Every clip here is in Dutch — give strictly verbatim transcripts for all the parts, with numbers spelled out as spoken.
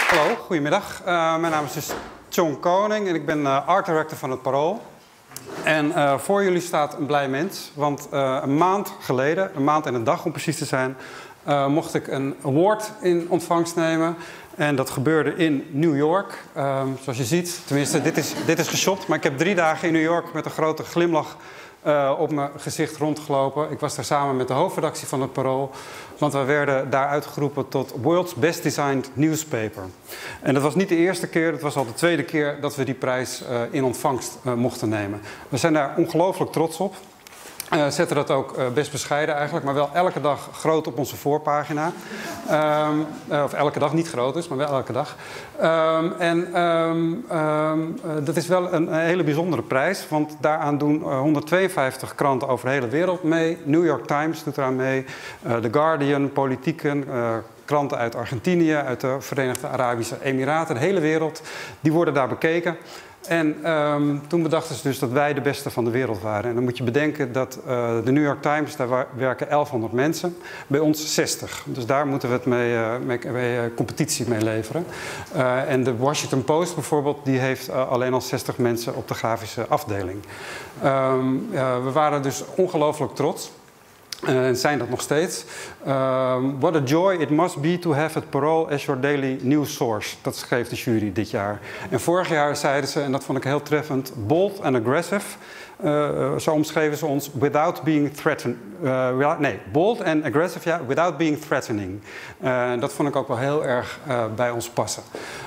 Hallo, goedemiddag. Uh, mijn naam is dus John Koning en ik ben uh, art director van het Parool. En uh, voor jullie staat een blij mens, want uh, een maand geleden, een maand en een dag om precies te zijn, uh, mocht ik een award in ontvangst nemen. En dat gebeurde in New York. Uh, zoals je ziet, tenminste, dit is, dit is geshopt, maar ik heb drie dagen in New York met een grote glimlach Uh, op mijn gezicht rondgelopen. Ik was daar samen met de hoofdredactie van het Parool, want we werden daar uitgeroepen tot World's Best Designed Newspaper. En dat was niet de eerste keer, dat was al de tweede keer dat we die prijs uh, in ontvangst uh, mochten nemen. We zijn daar ongelooflijk trots op. Uh, zetten dat ook uh, best bescheiden eigenlijk, maar wel elke dag groot op onze voorpagina. Um, uh, of elke dag, niet groot is, maar wel elke dag. Um, en um, um, uh, dat is wel een, een hele bijzondere prijs, want daaraan doen uh, honderdtweeënvijftig kranten over de hele wereld mee. New York Times doet eraan mee, uh, The Guardian, Politiken, uh, kranten uit Argentinië, uit de Verenigde Arabische Emiraten, de hele wereld, die worden daar bekeken. En um, toen bedachten ze dus dat wij de beste van de wereld waren. En dan moet je bedenken dat uh, de New York Times, daar werken elfhonderd mensen, bij ons zestig. Dus daar moeten we het mee, uh, mee, mee uh, competitie mee leveren. Uh, en de Washington Post bijvoorbeeld, die heeft uh, alleen al zestig mensen op de grafische afdeling. Um, uh, we waren dus ongelooflijk trots. En uh, zijn dat nog steeds. Um, what a joy it must be to have it Parool as your daily news source. Dat schreef de jury dit jaar. En vorig jaar zeiden ze, en dat vond ik heel treffend, bold and aggressive. Uh, zo omschreven ze ons, without being threatened. Uh, nee, bold and aggressive, ja, without being threatening. Uh, dat vond ik ook wel heel erg uh, bij ons passen.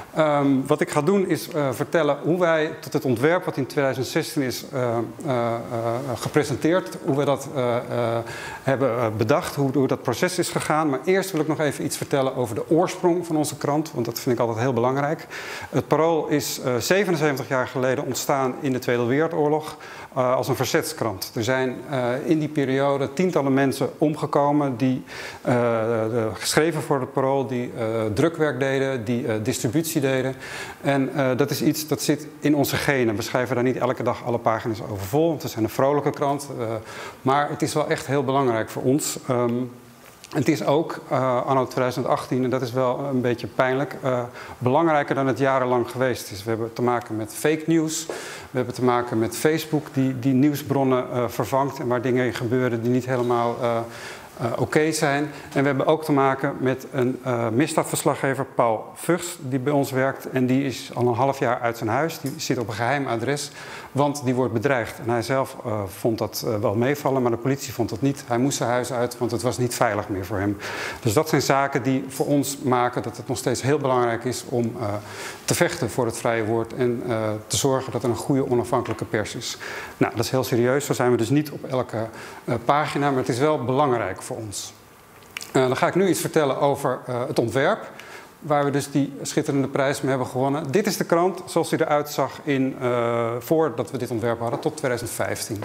Um, wat ik ga doen is uh, vertellen hoe wij tot het ontwerp wat in tweeduizend zestien is uh, uh, uh, gepresenteerd, hoe we dat uh, uh, hebben uh, bedacht, hoe, hoe dat proces is gegaan. Maar eerst wil ik nog even iets vertellen over de oorsprong van onze krant, want dat vind ik altijd heel belangrijk. Het Parool is uh, zevenenzeventig jaar geleden ontstaan in de Tweede Wereldoorlog uh, als een verzetskrant. Er zijn uh, in die periode tientallen mensen omgekomen die uh, de, geschreven voor het Parool, die uh, drukwerk deden, die uh, distributie deden. En uh, dat is iets dat zit in onze genen. We schrijven daar niet elke dag alle pagina's over vol, want we zijn een vrolijke krant. Uh, maar het is wel echt heel belangrijk voor ons. Um, Het is ook, uh, anno tweeduizend achttien, en dat is wel een beetje pijnlijk, uh, belangrijker dan het jarenlang geweest is. We hebben te maken met fake news. We hebben te maken met Facebook die, die nieuwsbronnen uh, vervangt en waar dingen gebeuren die niet helemaal uh, uh, oké okay zijn. En we hebben ook te maken met een uh, misdaadverslaggever, Paul Vugs, die bij ons werkt. En die is al een half jaar uit zijn huis. Die zit op een geheim adres, want die wordt bedreigd. En hij zelf uh, vond dat uh, wel meevallen, maar de politie vond dat niet. Hij moest zijn huis uit, want het was niet veilig meer voor hem. Dus dat zijn zaken die voor ons maken dat het nog steeds heel belangrijk is om uh, te vechten voor het vrije woord en uh, te zorgen dat er een goede onafhankelijke pers is. Nou, dat is heel serieus. Zo zijn we dus niet op elke uh, pagina, maar het is wel belangrijk voor ons. Uh, dan ga ik nu iets vertellen over uh, het ontwerp, waar we dus die schitterende prijs mee hebben gewonnen. Dit is de krant zoals die eruit zag in, uh, voordat we dit ontwerp hadden, tot tweeduizend vijftien.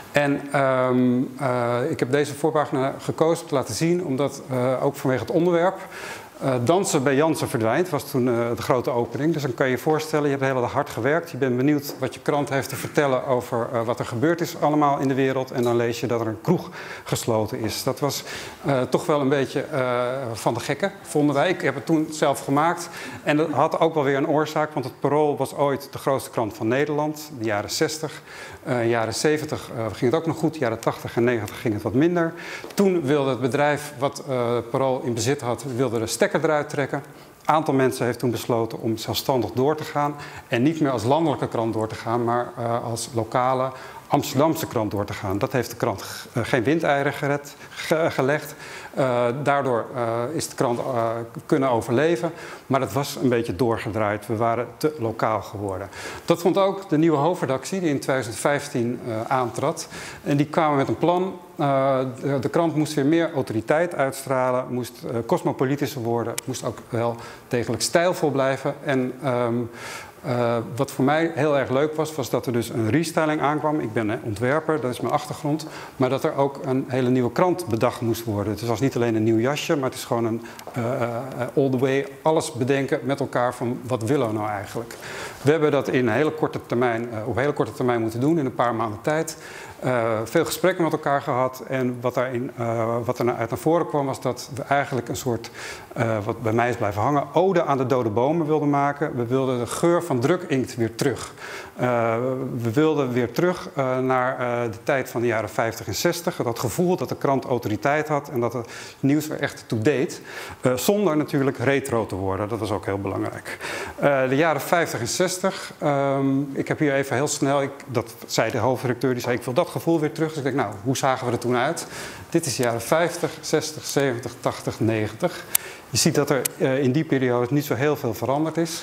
En um, uh, ik heb deze voorpagina gekozen om te laten zien, omdat uh, ook vanwege het onderwerp. Uh, dansen bij Jansen verdwijnt, was toen uh, de grote opening. Dus dan kan je je voorstellen, je hebt de hele dag hard gewerkt. Je bent benieuwd wat je krant heeft te vertellen over uh, wat er gebeurd is allemaal in de wereld. En dan lees je dat er een kroeg gesloten is. Dat was uh, toch wel een beetje uh, van de gekken, vonden wij. Ik heb het toen zelf gemaakt. En dat had ook wel weer een oorzaak, want het Parool was ooit de grootste krant van Nederland. De jaren zestig, uh, jaren zeventig uh, ging het ook nog goed. De jaren tachtig en negentig ging het wat minder. Toen wilde het bedrijf wat uh, het Parool in bezit had, wilde de stekker eruit trekken. Een aantal mensen heeft toen besloten om zelfstandig door te gaan en niet meer als landelijke krant door te gaan, maar uh, als lokale Amsterdamse krant door te gaan. Dat heeft de krant uh, geen windeieren gered, ge, gelegd. Uh, daardoor uh, is de krant uh, kunnen overleven, maar het was een beetje doorgedraaid. We waren te lokaal geworden. Dat vond ook de nieuwe hoofdredactie die in tweeduizend vijftien uh, aantrad. En die kwamen met een plan. Uh, de, de krant moest weer meer autoriteit uitstralen, moest uh, cosmopolitischer worden, moest ook wel degelijk stijlvol blijven. En um, uh, wat voor mij heel erg leuk was, was dat er dus een restyling aankwam. Ik ben ontwerper, dat is mijn achtergrond. Maar dat er ook een hele nieuwe krant bedacht moest worden. Het was niet alleen een nieuw jasje, maar het is gewoon een uh, uh, all the way alles bedenken met elkaar van wat willen we nou eigenlijk. We hebben dat in een hele korte termijn, uh, op hele korte termijn moeten doen, in een paar maanden tijd. Uh, veel gesprekken met elkaar gehad. En wat, daarin, uh, wat er uit naar voren kwam was dat we eigenlijk een soort, uh, wat bij mij is blijven hangen, ode aan de dode bomen wilden maken. We wilden de geur van drukinkt weer terug. Uh, we wilden weer terug uh, naar uh, de tijd van de jaren vijftig en zestig. Dat gevoel dat de krant autoriteit had en dat het nieuws weer echt to-date. Uh, zonder natuurlijk retro te worden. Dat was ook heel belangrijk. Uh, de jaren vijftig en zestig. Um, ik heb hier even heel snel, ik, dat zei de hoofdredacteur, die zei ik wil dat gevoel weer terug. Dus ik denk nou, hoe zagen we er toen uit? Dit is de jaren vijftig, zestig, zeventig, tachtig, negentig. Je ziet dat er uh, in die periode niet zo heel veel veranderd is.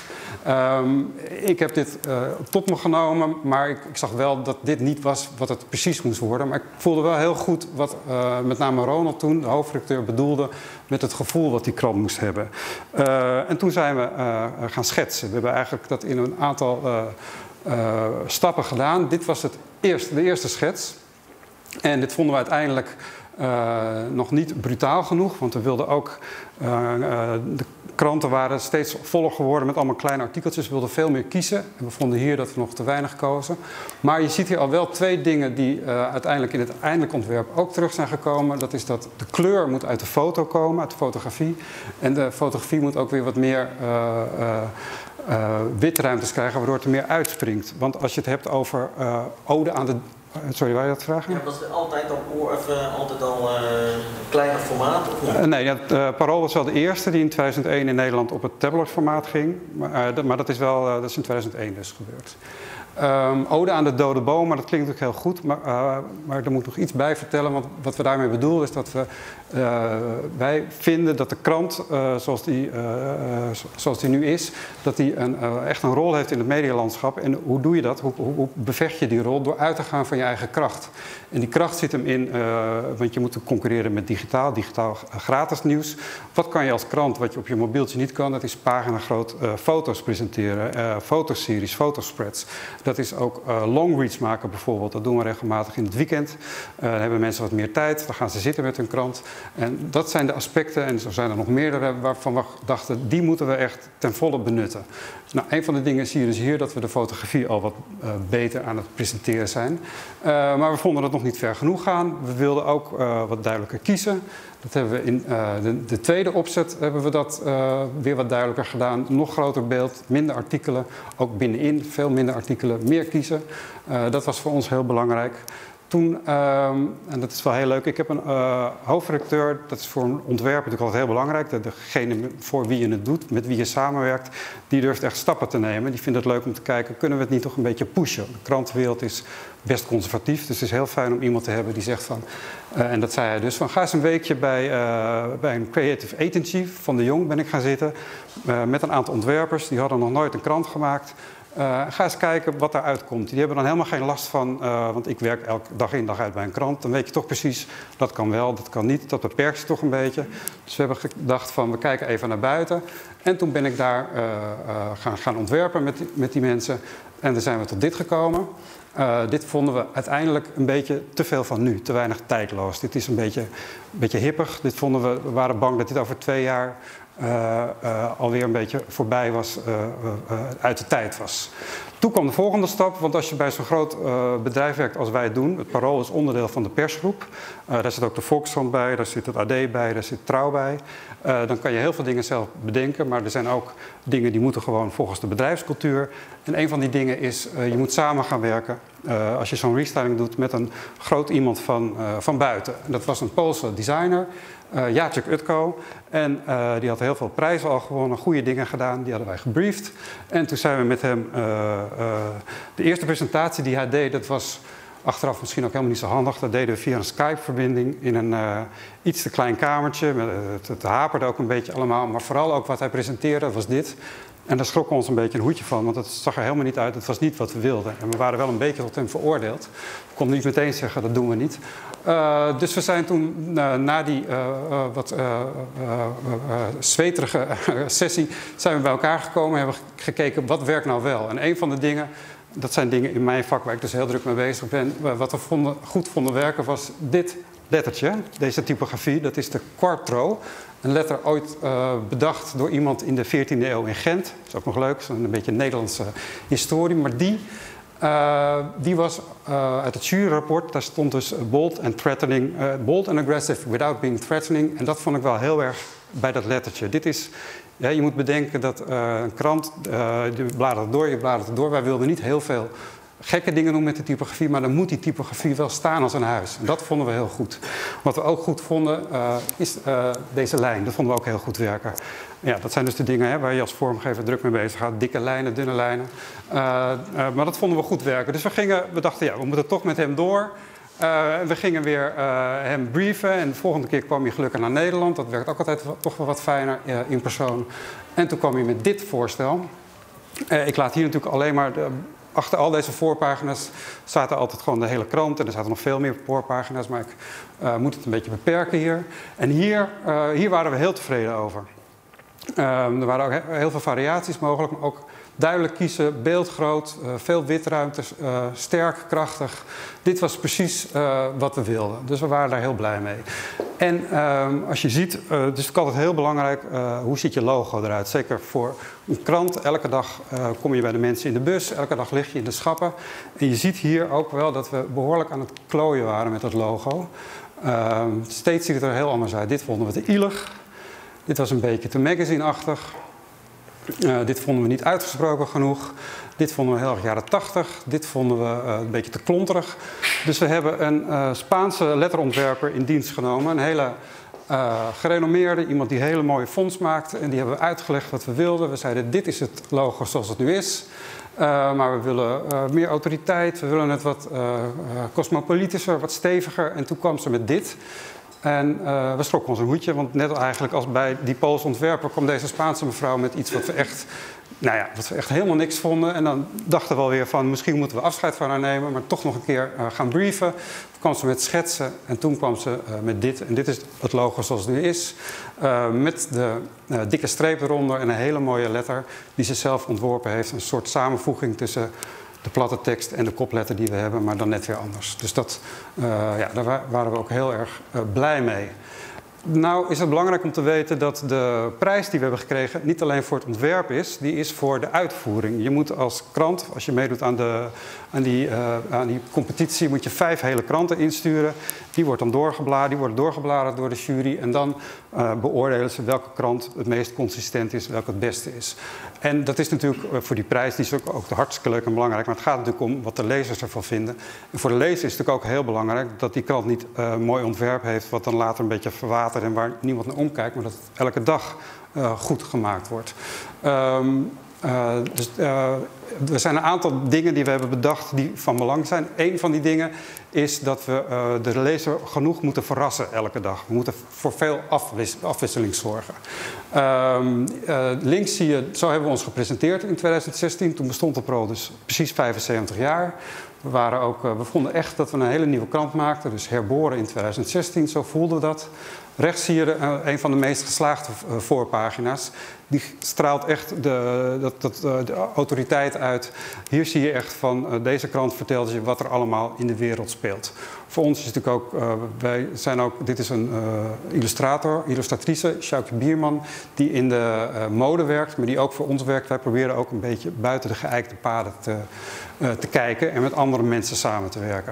Um, ik heb dit uh, tot me genomen, maar ik, ik zag wel dat dit niet was wat het precies moest worden. Maar ik voelde wel heel goed wat uh, met name Ronald toen, de hoofdredacteur, bedoelde met het gevoel wat die krant moest hebben. Uh, en toen zijn we uh, gaan schetsen. We hebben eigenlijk dat in een aantal uh, uh, stappen gedaan. Dit was het eerste, de eerste schets. En dit vonden we uiteindelijk uh, nog niet brutaal genoeg, want we wilden ook, uh, uh, de kranten waren steeds voller geworden met allemaal kleine artikeltjes. We wilden veel meer kiezen en we vonden hier dat we nog te weinig kozen. Maar je ziet hier al wel twee dingen die uh, uiteindelijk in het eindelijk ontwerp ook terug zijn gekomen. Dat is dat de kleur moet uit de foto komen, uit de fotografie. En de fotografie moet ook weer wat meer uh, uh, uh, witruimtes krijgen, waardoor het er meer uitspringt. Want als je het hebt over uh, ode aan de... Sorry, wou je dat vragen? Ja, was het altijd al, of, uh, altijd al uh, een kleiner formaat? Of uh, nee, ja, uh, Parool was wel de eerste die in tweeduizend één in Nederland op het tabloidformaat ging. Maar, uh, dat, maar dat is wel uh, dat is in tweeduizend één dus gebeurd. Um, ode aan de dode bomen, dat klinkt natuurlijk heel goed, maar, uh, maar er moet nog iets bij vertellen. Want wat we daarmee bedoelen is dat we, uh, wij vinden dat de krant, uh, zoals, die, uh, uh, zoals die nu is, dat die een, uh, echt een rol heeft in het medialandschap. En hoe doe je dat? Hoe, hoe, hoe bevecht je die rol? Door uit te gaan van je eigen kracht. En die kracht zit hem in, uh, want je moet concurreren met digitaal, digitaal uh, gratis nieuws. Wat kan je als krant, wat je op je mobieltje niet kan, dat is pagina groot uh, foto's presenteren, uh, fotoseries, fotospreads. Dat is ook uh, longreads maken bijvoorbeeld. Dat doen we regelmatig in het weekend. Uh, dan hebben mensen wat meer tijd. Dan gaan ze zitten met hun krant. En dat zijn de aspecten, en zo zijn er nog meerdere, waarvan we dachten, die moeten we echt ten volle benutten. Nou, een van de dingen zie je dus hier dat we de fotografie al wat uh, beter aan het presenteren zijn. Uh, maar we vonden dat nog niet ver genoeg gaan. We wilden ook uh, wat duidelijker kiezen. Dat hebben we in uh, de, de tweede opzet hebben we dat uh, weer wat duidelijker gedaan. Nog groter beeld, minder artikelen. Ook binnenin veel minder artikelen, meer kiezen. Uh, dat was voor ons heel belangrijk. Toen, uh, en dat is wel heel leuk, ik heb een uh, hoofdredacteur, dat is voor een ontwerper natuurlijk altijd heel belangrijk. Degene voor wie je het doet, met wie je samenwerkt, die durft echt stappen te nemen. Die vindt het leuk om te kijken, kunnen we het niet toch een beetje pushen? De krantenwereld is best conservatief, dus het is heel fijn om iemand te hebben die zegt van, uh, en dat zei hij dus, van ga eens een weekje bij, uh, bij een creative agency van de Jong ben ik gaan zitten, uh, met een aantal ontwerpers, die hadden nog nooit een krant gemaakt. Uh, ga eens kijken wat daaruit komt. Die hebben dan helemaal geen last van, uh, want ik werk elke dag in dag uit bij een krant. Dan weet je toch precies, dat kan wel, dat kan niet. Dat beperkt je toch een beetje. Dus we hebben gedacht van, we kijken even naar buiten. En toen ben ik daar uh, uh, gaan, gaan ontwerpen met die, met die mensen. En dan zijn we tot dit gekomen. Uh, dit vonden we uiteindelijk een beetje te veel van nu, te weinig tijdloos. Dit is een beetje, een beetje hippig. Dit vonden we, we waren bang dat dit over twee jaar uh, uh, alweer een beetje voorbij was, uh, uh, uh, uit de tijd was. Toen kwam de volgende stap, want als je bij zo'n groot uh, bedrijf werkt als wij het doen, het Parool is onderdeel van de persgroep. Uh, daar zit ook de Volkskrant bij, daar zit het A D bij, daar zit Trouw bij. Uh, dan kan je heel veel dingen zelf bedenken, maar er zijn ook dingen die moeten gewoon volgens de bedrijfscultuur. En een van die dingen is, uh, je moet samen gaan werken. Uh, als je zo'n restyling doet met een groot iemand van, uh, van buiten. En dat was een Poolse designer, uh, Jacek Utko. En uh, die had heel veel prijzen al gewonnen, goede dingen gedaan. Die hadden wij gebriefd. En toen zijn we met hem, uh, uh, de eerste presentatie die hij deed, dat was achteraf misschien ook helemaal niet zo handig. Dat deden we via een Skype-verbinding in een uh, iets te klein kamertje. Het, het haperde ook een beetje allemaal, maar vooral ook wat hij presenteerde was dit. En daar schrokken we ons een beetje een hoedje van, want het zag er helemaal niet uit. Het was niet wat we wilden. En we waren wel een beetje tot hem veroordeeld. Ik kon niet meteen zeggen, dat doen we niet. Uh, dus we zijn toen uh, na die uh, uh, wat uh, uh, uh, zweterige sessie zijn we bij elkaar gekomen en hebben gekeken wat werkt nou wel. En een van de dingen, dat zijn dingen in mijn vak waar ik dus heel druk mee bezig ben, wat we vonden, goed vonden werken was dit lettertje, deze typografie, dat is de Quartro. Een letter ooit uh, bedacht door iemand in de veertiende eeuw in Gent. Dat is ook nog leuk, zo'n een beetje Nederlandse historie. Maar die Uh, die was uh, uit het juryrapport, daar stond dus bold and threatening, uh, bold and aggressive without being threatening. En dat vond ik wel heel erg bij dat lettertje. Dit is, ja, je moet bedenken dat uh, een krant, uh, je bladert het door, je bladert het door. Wij wilden niet heel veel gekke dingen doen met de typografie, maar dan moet die typografie wel staan als een huis. En dat vonden we heel goed. Wat we ook goed vonden, uh, is uh, deze lijn. Dat vonden we ook heel goed werken. Ja, dat zijn dus de dingen hè, waar je als vormgever druk mee bezig gaat. Dikke lijnen, dunne lijnen. Uh, uh, maar dat vonden we goed werken. Dus we, gingen, we dachten, ja, we moeten toch met hem door. Uh, we gingen weer uh, hem brieven. En de volgende keer kwam hij gelukkig naar Nederland. Dat werkt ook altijd toch wel wat fijner uh, in persoon. En toen kwam hij met dit voorstel. Uh, ik laat hier natuurlijk alleen maar... De, Achter al deze voorpagina's zaten altijd gewoon de hele krant. En er zaten nog veel meer voorpagina's, maar ik uh, moet het een beetje beperken hier. En hier, uh, hier waren we heel tevreden over. Uh, er waren ook heel veel variaties mogelijk, maar ook duidelijk kiezen, beeldgroot, uh, veel witruimtes, uh, sterk, krachtig. Dit was precies uh, wat we wilden, dus we waren daar heel blij mee. En uh, als je ziet, uh, het is ook altijd heel belangrijk, uh, hoe ziet je logo eruit? Zeker voor een krant, elke dag uh, kom je bij de mensen in de bus, elke dag lig je in de schappen. En je ziet hier ook wel dat we behoorlijk aan het klooien waren met dat logo. Uh, steeds ziet het er heel anders uit. Dit vonden we te ielig, dit was een beetje te magazine-achtig. Uh, dit vonden we niet uitgesproken genoeg. Dit vonden we heel erg jaren tachtig. Dit vonden we uh, een beetje te klonterig. Dus we hebben een uh, Spaanse letterontwerper in dienst genomen. Een hele uh, gerenommeerde, iemand die hele mooie fonts maakt. En die hebben we uitgelegd wat we wilden. We zeiden, dit is het logo zoals het nu is. Uh, maar we willen uh, meer autoriteit. We willen het wat uh, uh, cosmopolitischer, wat steviger. En toen kwam ze met dit. En uh, we schrokken ons een hoedje, want net eigenlijk als bij die Poolse ontwerper kwam deze Spaanse mevrouw met iets wat we echt, nou ja, wat we echt helemaal niks vonden. En dan dachten we alweer van, misschien moeten we afscheid van haar nemen, maar toch nog een keer uh, gaan brieven. Toen kwam ze met schetsen en toen kwam ze uh, met dit. En dit is het logo zoals het nu is, uh, met de uh, dikke streep eronder en een hele mooie letter die ze zelf ontworpen heeft. Een soort samenvoeging tussen de platte tekst en de kopletter die we hebben, maar dan net weer anders. Dus dat, uh, ja, daar waren we ook heel erg uh, blij mee. Nou is het belangrijk om te weten dat de prijs die we hebben gekregen niet alleen voor het ontwerp is, die is voor de uitvoering. Je moet als krant, als je meedoet aan, de, aan, die, uh, aan die competitie, moet je vijf hele kranten insturen. Die wordt dan doorgebladerd, die worden doorgebladerd door de jury en dan uh, beoordelen ze welke krant het meest consistent is, welke het beste is. En dat is natuurlijk uh, voor die prijs, die is ook, ook hartstikke leuk en belangrijk, maar het gaat natuurlijk om wat de lezers ervan vinden. En voor de lezer is het natuurlijk ook heel belangrijk dat die krant niet uh, een mooi ontwerp heeft wat dan later een beetje verwatert en waar niemand naar omkijkt, maar dat het elke dag uh, goed gemaakt wordt. Um, uh, dus, uh, er zijn een aantal dingen die we hebben bedacht die van belang zijn. Eén van die dingen is dat we uh, de lezer genoeg moeten verrassen elke dag. We moeten voor veel afwis afwisseling zorgen. Um, uh, links zie je, zo hebben we ons gepresenteerd in tweeduizend zestien. Toen bestond de Parool dus precies vijfenzeventig jaar. We, waren ook, uh, we vonden echt dat we een hele nieuwe krant maakten. Dus herboren in tweeduizend zestien, zo voelden we dat. Rechts zie je de, uh, een van de meest geslaagde uh, voorpagina's. Die straalt echt de, dat, dat, uh, de autoriteit uit. Hier zie je echt van, uh, deze krant vertelt je wat er allemaal in de wereld speelt. Voor ons is het natuurlijk ook, uh, wij zijn ook, dit is een uh, illustrator, illustratrice, Sjoukje Bierman, die in de uh, mode werkt, maar die ook voor ons werkt. Wij proberen ook een beetje buiten de geëikte paden te, uh, te kijken en met andere mensen samen te werken.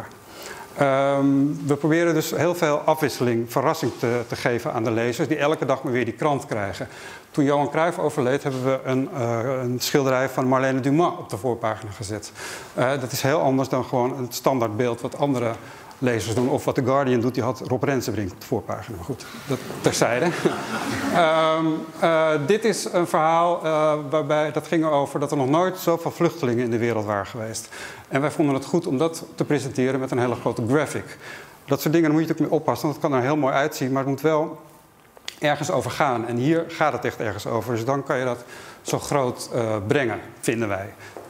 Um, we proberen dus heel veel afwisseling, verrassing te, te geven aan de lezers, die elke dag maar weer die krant krijgen. Toen Johan Cruijff overleed, hebben we een, uh, een schilderij van Marlene Dumas op de voorpagina gezet. Uh, dat is heel anders dan gewoon een standaardbeeld wat andere lezers doen. Of wat The Guardian doet, die had Rob Rensenbrink op de voorpagina. Maar goed, dat terzijde. um, uh, dit is een verhaal uh, waarbij dat ging over dat er nog nooit zoveel vluchtelingen in de wereld waren geweest. En wij vonden het goed om dat te presenteren met een hele grote graphic. Dat soort dingen, daar moet je natuurlijk mee oppassen, want het kan er heel mooi uitzien, maar het moet wel ergens over gaan. En hier gaat het echt ergens over, dus dan kan je dat zo groot uh, brengen, vinden wij.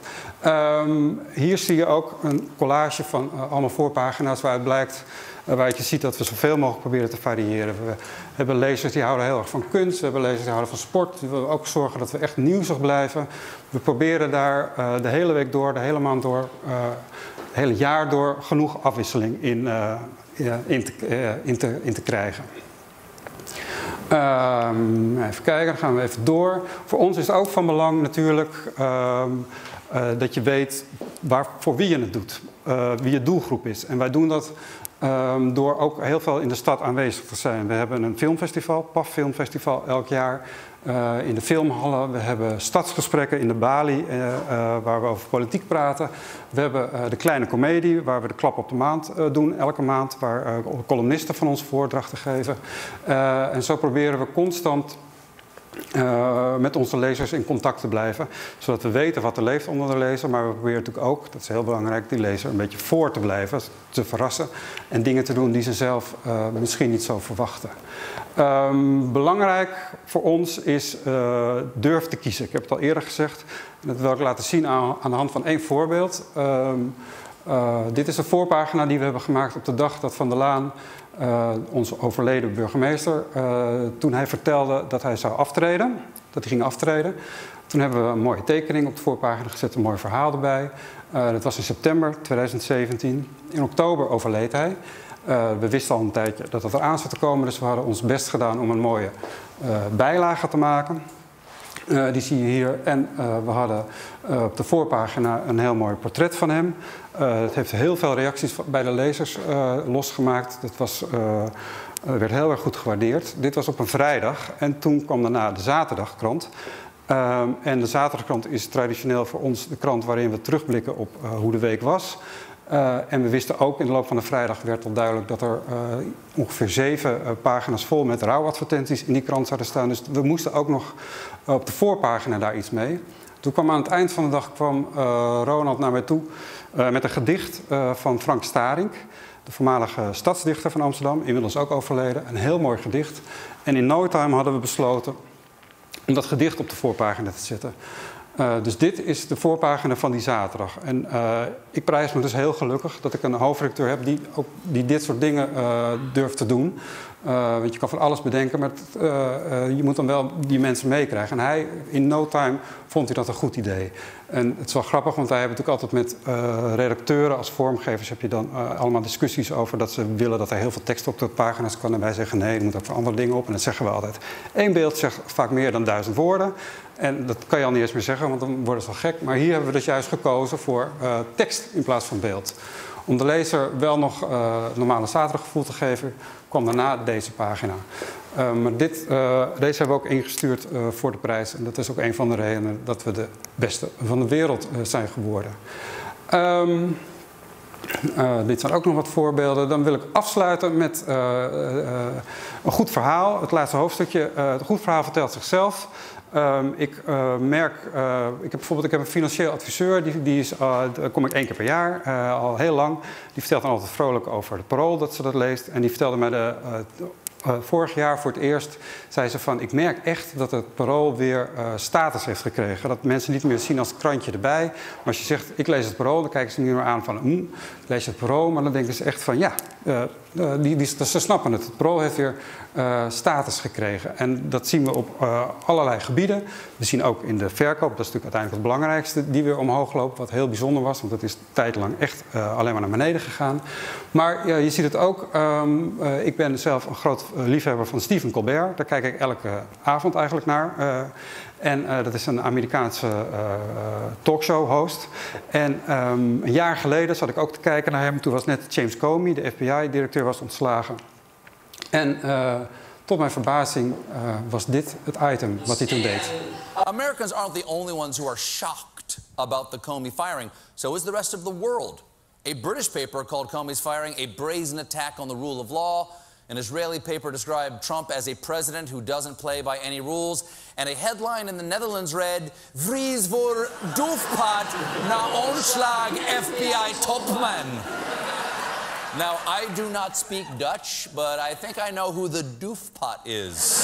Um, hier zie je ook een collage van uh, allemaal voorpagina's waaruit blijkt, uh, waaruit je ziet dat we zoveel mogelijk proberen te variëren. We hebben lezers die houden heel erg van kunst, we hebben lezers die houden van sport. We willen ook zorgen dat we echt nieuwsig blijven. We proberen daar uh, de hele week door, de hele maand door, uh, het hele jaar door genoeg afwisseling in, uh, in, te, uh, in, te, in te krijgen. Um, even kijken, dan gaan we even door. Voor ons is het ook van belang natuurlijk um, uh, dat je weet waar, voor wie je het doet. Uh, wie je doelgroep is. En wij doen dat um, door ook heel veel in de stad aanwezig te zijn. We hebben een filmfestival, P A F Filmfestival, elk jaar. Uh, in de filmhallen. We hebben stadsgesprekken in de Bali, uh, uh, waar we over politiek praten. We hebben uh, de kleine komedie, waar we de klap op de maand uh, doen, elke maand. Waar uh, columnisten van ons voordrachten geven. Uh, en zo proberen we constant uh, met onze lezers in contact te blijven. Zodat we weten wat er leeft onder de lezer. Maar we proberen natuurlijk ook, dat is heel belangrijk, die lezer een beetje voor te blijven. Te verrassen. En dingen te doen die ze zelf uh, misschien niet zo verwachten. Um, belangrijk voor ons is uh, durf te kiezen. Ik heb het al eerder gezegd. En dat wil ik laten zien aan, aan de hand van één voorbeeld. Um, uh, dit is een voorpagina die we hebben gemaakt op de dag dat Van der Laan, uh, onze overleden burgemeester, uh, toen hij vertelde dat hij zou aftreden, dat hij ging aftreden. Toen hebben we een mooie tekening op de voorpagina gezet, een mooi verhaal erbij. Uh, dat was in september tweeduizend zeventien. In oktober overleed hij. Uh, we wisten al een tijdje dat het eraan zou te komen, dus we hadden ons best gedaan om een mooie uh, bijlage te maken. Uh, die zie je hier. En uh, we hadden uh, op de voorpagina een heel mooi portret van hem. Uh, het heeft heel veel reacties bij de lezers uh, losgemaakt. Dat was, uh, uh, werd heel erg goed gewaardeerd. Dit was op een vrijdag en toen kwam daarna de zaterdagkrant. Uh, en de zaterdagkrant is traditioneel voor ons de krant waarin we terugblikken op uh, hoe de week was. Uh, en we wisten ook in de loop van de vrijdag werd al duidelijk dat er uh, ongeveer zeven uh, pagina's vol met rouwadvertenties in die krant zouden staan. Dus we moesten ook nog uh, op de voorpagina daar iets mee. Toen kwam aan het eind van de dag kwam uh, Ronald naar mij toe uh, met een gedicht uh, van Frank Starink, de voormalige stadsdichter van Amsterdam, inmiddels ook overleden. Een heel mooi gedicht. En in no time hadden we besloten om dat gedicht op de voorpagina te zetten. Uh, dus dit is de voorpagina van die zaterdag. En uh, ik prijs me dus heel gelukkig dat ik een hoofdredacteur heb die, ook, die dit soort dingen uh, durft te doen. Uh, want je kan van alles bedenken, maar het, uh, uh, je moet dan wel die mensen meekrijgen. En hij, in no time, vond hij dat een goed idee. En het is wel grappig, want wij hebben natuurlijk altijd met uh, redacteuren als vormgevers heb je dan uh, allemaal discussies over dat ze willen dat er heel veel tekst op de pagina's kan. En wij zeggen nee, er moet ook voor andere dingen op. En dat zeggen we altijd. Eén beeld zegt vaak meer dan duizend woorden. En dat kan je al niet eens meer zeggen, want dan wordt het wel gek. Maar hier hebben we dus juist gekozen voor uh, tekst in plaats van beeld. Om de lezer wel nog uh, normale zaterdaggevoel te geven, kwam daarna deze pagina. Uh, maar dit, uh, deze hebben we ook ingestuurd uh, voor de prijs. En dat is ook een van de redenen dat we de beste van de wereld uh, zijn geworden. Um, uh, dit zijn ook nog wat voorbeelden. Dan wil ik afsluiten met uh, uh, een goed verhaal. Het laatste hoofdstukje. Uh, het goed verhaal vertelt zichzelf. Um, ik uh, merk, uh, ik heb bijvoorbeeld ik heb een financieel adviseur, die, die is, uh, daar kom ik één keer per jaar, uh, al heel lang. Die vertelt dan altijd vrolijk over het Parool, dat ze dat leest. En die vertelde mij de, uh, uh, vorig jaar voor het eerst, zei ze van, ik merk echt dat het Parool weer uh, status heeft gekregen. Dat mensen niet meer zien als het krantje erbij. Maar als je zegt, ik lees het Parool, dan kijken ze niet meer aan van, hm, lees je het Parool? Maar dan denken ze echt van, ja, uh, uh, die, die, ze snappen het. Het Parool heeft weer uh, status gekregen. En dat zien we op uh, allerlei gebieden. We zien ook in de verkoop, dat is natuurlijk uiteindelijk het belangrijkste, die weer omhoog loopt, wat heel bijzonder was, want dat is tijdlang echt uh, alleen maar naar beneden gegaan. Maar ja, je ziet het ook, um, uh, ik ben zelf een groot liefhebber van Stephen Colbert, daar kijk ik elke avond eigenlijk naar. Uh, En uh, dat is een Amerikaanse uh, talkshow-host. En um, een jaar geleden zat ik ook te kijken naar hem. Toen was net James Comey, de F B I-directeur, was ontslagen. En uh, tot mijn verbazing uh, was dit het item wat hij toen deed. Americans aren't the only ones who are shocked about the Comey firing. So is the rest of the world. A British paper called Comey's firing a brazen attack on the rule of law. An Israeli paper described Trump as a president who doesn't play by any rules. And a headline in the Netherlands read, Vries voor doofpot na onslag F B I-topman. Now, I do not speak Dutch, but I think I know who the doofpot is.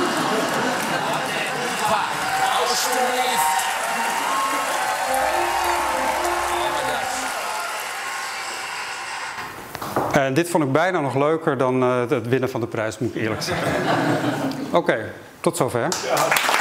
Pa, alsjeblieft. En dit vond ik bijna nog leuker dan uh, het winnen van de prijs, moet ik eerlijk zeggen. Oké, okay, tot zover. Ja.